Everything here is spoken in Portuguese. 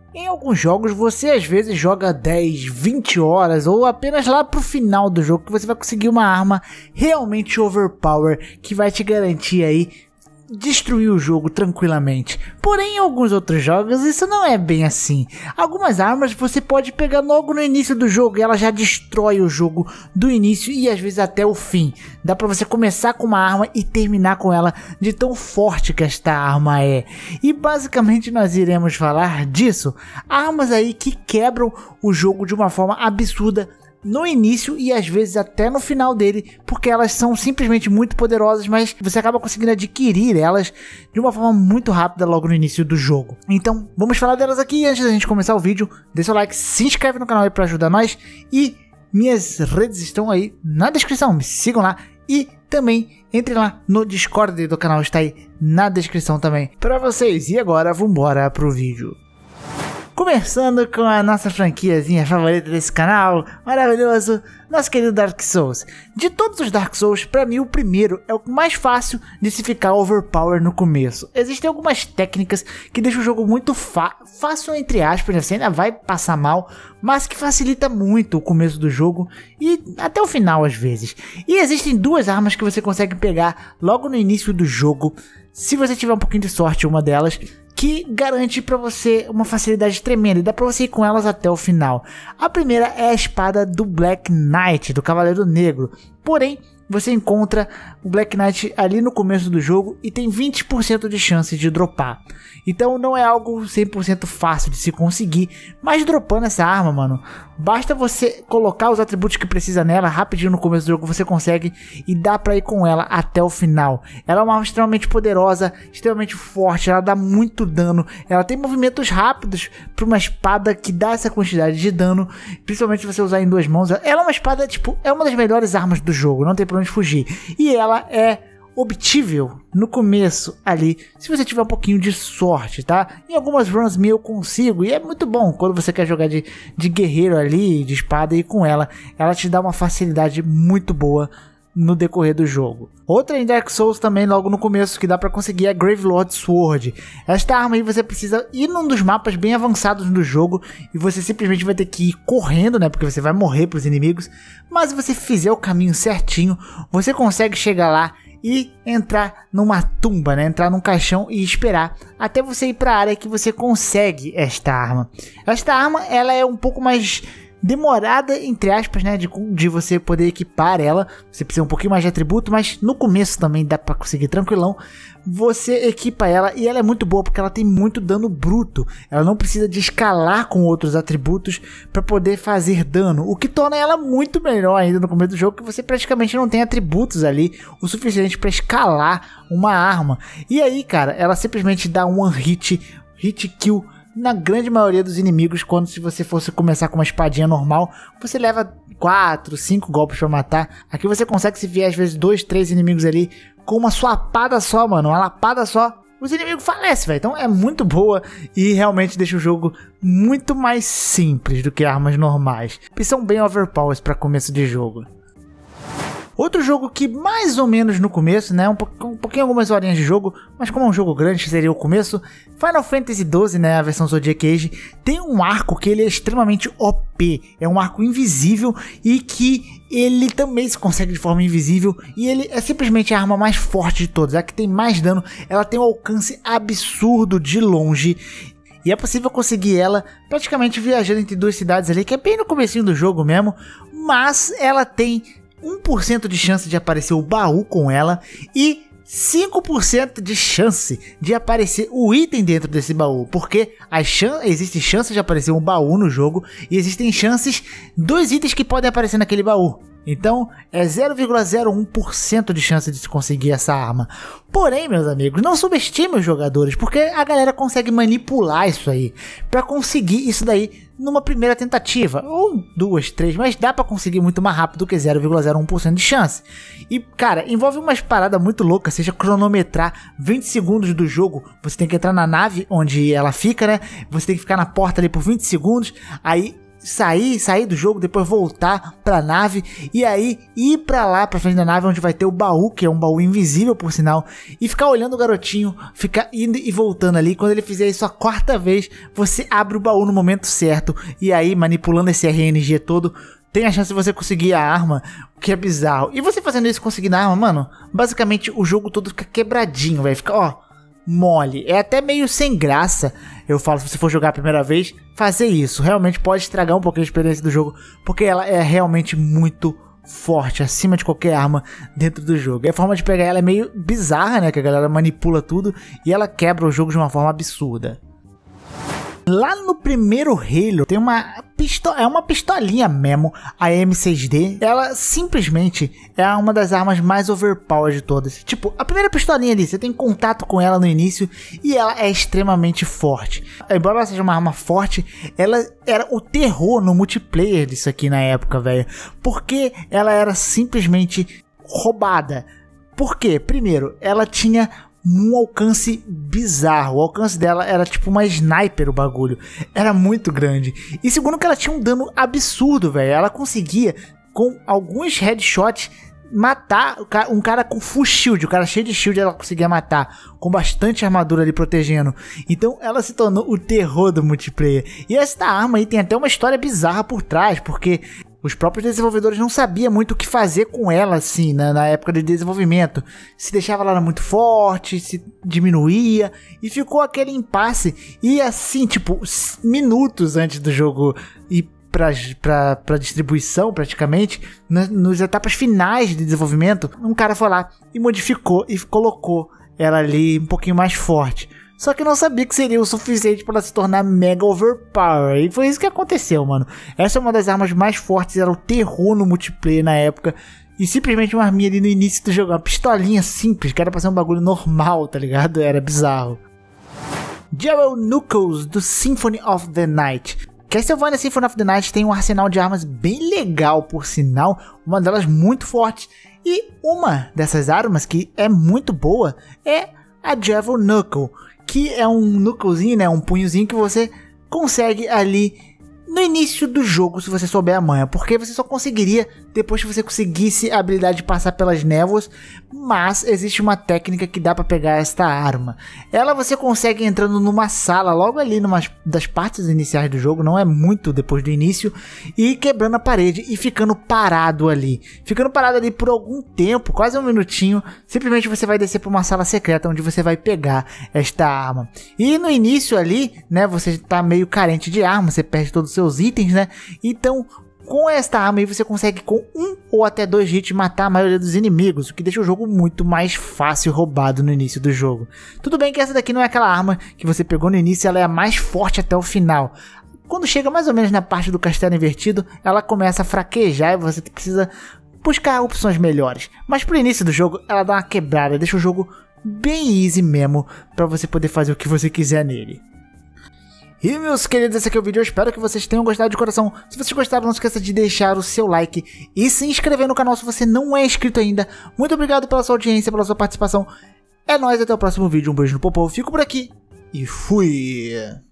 Em alguns jogos você às vezes joga 10, 20 horas ou apenas lá pro final do jogo que você vai conseguir uma arma realmente overpower que vai te garantir aí destruir o jogo tranquilamente. Porém, em alguns outros jogos isso não é bem assim. Algumas armas você pode pegar logo no início do jogo e ela já destrói o jogo do início e às vezes até o fim. Dá pra você começar com uma arma e terminar com ela de tão forte que esta arma é. E basicamente nós iremos falar disso. Armas aí que quebram o jogo de uma forma absurda no início e às vezes até no final dele, porque elas são simplesmente muito poderosas, mas você acaba conseguindo adquirir elas de uma forma muito rápida logo no início do jogo. Então vamos falar delas aqui. Antes da gente começar o vídeo, deixa o like, se inscreve no canal aí para ajudar nós e minhas redes estão aí na descrição, me sigam lá e também entrem lá no Discord do canal, está aí na descrição também para vocês. E agora vambora pro vídeo. Começando com a nossa franquiazinha favorita desse canal, maravilhoso, nosso querido Dark Souls. De todos os Dark Souls, pra mim o primeiro é o mais fácil de se ficar overpower no começo. Existem algumas técnicas que deixam o jogo muito fácil, entre aspas, né? Você ainda vai passar mal, mas que facilita muito o começo do jogo e até o final às vezes. E existem duas armas que você consegue pegar logo no início do jogo, se você tiver um pouquinho de sorte, uma delas, que garante pra você uma facilidade tremenda e dá pra você ir com elas até o final. A primeira é a espada do Black Knight, do Cavaleiro Negro. Porém, você encontra o Black Knight ali no começo do jogo e tem 20% de chance de dropar. Então não é algo 100% fácil de se conseguir, mas dropando essa arma, mano, basta você colocar os atributos que precisa nela rapidinho no começo do jogo, você consegue e dá pra ir com ela até o final. Ela é uma arma extremamente poderosa, extremamente forte, ela dá muito dano, ela tem movimentos rápidos para uma espada que dá essa quantidade de dano, principalmente se você usar em duas mãos. Ela é uma espada, tipo, é uma das melhores armas do jogo, não tem pra onde fugir. E ela é obtível no começo ali, se você tiver um pouquinho de sorte, tá? Em algumas runs eu consigo, e é muito bom quando você quer jogar de guerreiro ali, de espada, e com ela te dá uma facilidade muito boa no decorrer do jogo. Outra em Dark Souls também logo no começo que dá pra conseguir é a Gravelord Sword. Esta arma aí você precisa ir num dos mapas bem avançados do jogo e você simplesmente vai ter que ir correndo, né, porque você vai morrer pros inimigos, mas se você fizer o caminho certinho, você consegue chegar lá e entrar numa tumba, né? Entrar num caixão e esperar até você ir para a área que você consegue esta arma. Esta arma ela é um pouco mais demorada, entre aspas, né, de você poder equipar ela. Você precisa um pouquinho mais de atributo, mas no começo também dá para conseguir tranquilão. Você equipa ela e ela é muito boa porque ela tem muito dano bruto. Ela não precisa de escalar com outros atributos para poder fazer dano, o que torna ela muito melhor ainda no começo do jogo, que você praticamente não tem atributos ali o suficiente para escalar uma arma. E aí, cara, ela simplesmente dá um hit kill na grande maioria dos inimigos, quando se você fosse começar com uma espadinha normal, você leva 4, 5 golpes pra matar. Aqui você consegue, se vier às vezes 2, 3 inimigos ali, com uma swapada só, mano, uma lapada só, os inimigos falecem, velho. Então é muito boa e realmente deixa o jogo muito mais simples do que armas normais. E são bem overpowers pra começo de jogo. Outro jogo que mais ou menos no começo, né, um pouquinho algumas horinhas de jogo, mas como é um jogo grande, seria o começo, Final Fantasy XII, né, a versão Zodiac Age, tem um arco que ele é extremamente OP, é um arco invisível e que ele também se consegue de forma invisível e ele é simplesmente a arma mais forte de todas, a que tem mais dano, ela tem um alcance absurdo de longe. E é possível conseguir ela praticamente viajando entre duas cidades ali, que é bem no comecinho do jogo mesmo, mas ela tem 1% de chance de aparecer o baú com ela e 5% de chance de aparecer o item dentro desse baú, porque existe chance de aparecer um baú no jogo e existem chances dos itens que podem aparecer naquele baú. Então é 0,01% de chance de se conseguir essa arma. Porém, meus amigos, não subestime os jogadores, porque a galera consegue manipular isso aí para conseguir isso daí numa primeira tentativa, ou 2, 3, mas dá pra conseguir muito mais rápido que 0,01% de chance. E, cara, envolve umas paradas muito loucas, seja cronometrar 20 segundos do jogo, você tem que entrar na nave onde ela fica, né? Você tem que ficar na porta ali por 20 segundos, aí sair do jogo, depois voltar pra nave e aí ir pra lá, pra frente da nave, onde vai ter o baú, que é um baú invisível por sinal, e ficar olhando o garotinho, ficar indo e voltando ali. Quando ele fizer isso a 4ª vez, você abre o baú no momento certo e aí, manipulando esse RNG todo, tem a chance de você conseguir a arma, o que é bizarro. E você fazendo isso, conseguindo a arma, mano, basicamente o jogo todo fica quebradinho, velho, fica, ó, mole. É até meio sem graça, eu falo, se você for jogar a primeira vez, fazer isso. Realmente pode estragar um pouquinho a experiência do jogo, porque ela é realmente muito forte, acima de qualquer arma dentro do jogo. E a forma de pegar ela é meio bizarra, né, que a galera manipula tudo e ela quebra o jogo de uma forma absurda. Lá no primeiro Halo tem uma pistolinha mesmo, a M6D. Ela simplesmente é uma das armas mais overpowered de todas. Tipo, a primeira pistolinha ali, você tem contato com ela no início e ela é extremamente forte. Embora ela seja uma arma forte, ela era o terror no multiplayer disso aqui na época, velho. Porque ela era simplesmente roubada. Por quê? Primeiro, ela tinha um alcance bizarro. O alcance dela era tipo uma sniper, o bagulho. Era muito grande. E segundo que ela tinha um dano absurdo, velho. Ela conseguia, com alguns headshots, matar um cara com full shield. O cara cheio de shield ela conseguia matar, com bastante armadura ali protegendo. Então ela se tornou o terror do multiplayer. E essa arma aí tem até uma história bizarra por trás, porque os próprios desenvolvedores não sabiam muito o que fazer com ela, assim, na época de desenvolvimento. Se deixava ela muito forte, se diminuía, e ficou aquele impasse. E assim, tipo, minutos antes do jogo ir pra distribuição, praticamente, nas etapas finais de desenvolvimento, um cara foi lá e modificou e colocou ela ali um pouquinho mais forte. Só que não sabia que seria o suficiente para ela se tornar mega overpower. E foi isso que aconteceu, mano. Essa é uma das armas mais fortes, era o terror no multiplayer na época. E simplesmente uma arminha ali no início do jogo, uma pistolinha simples, que era pra ser um bagulho normal, tá ligado? Era bizarro. Gerald Knuckles, do Symphony of the Night. Castlevania Symphony of the Night tem um arsenal de armas bem legal, por sinal. Uma delas muito forte. E uma dessas armas que é muito boa é a Gerald Knuckle, que é um knucklezinho, né, um punhozinho que você consegue ali no início do jogo, se você souber a manha, porque você só conseguiria depois que você conseguisse a habilidade de passar pelas névoas, mas existe uma técnica que dá pra pegar esta arma. Ela você consegue entrando numa sala, logo ali numa das partes iniciais do jogo, não é muito depois do início, e quebrando a parede e ficando parado ali. Ficando parado ali por algum tempo, quase um minutinho, simplesmente você vai descer pra uma sala secreta, onde você vai pegar esta arma. E no início ali, né, você tá meio carente de arma, você perde todos os seus itens, né, então com esta arma aí você consegue com 1 ou até 2 hits matar a maioria dos inimigos, o que deixa o jogo muito mais fácil e roubado no início do jogo. Tudo bem que essa daqui não é aquela arma que você pegou no início, ela é a mais forte até o final. Quando chega mais ou menos na parte do castelo invertido, ela começa a fraquejar e você precisa buscar opções melhores. Mas pro início do jogo, ela dá uma quebrada, deixa o jogo bem easy mesmo, pra você poder fazer o que você quiser nele. E meus queridos, esse aqui é o vídeo, eu espero que vocês tenham gostado de coração. Se vocês gostaram, não esqueça de deixar o seu like e se inscrever no canal se você não é inscrito ainda. Muito obrigado pela sua audiência, pela sua participação. É nóis, até o próximo vídeo, um beijo no popô, fico por aqui e fui!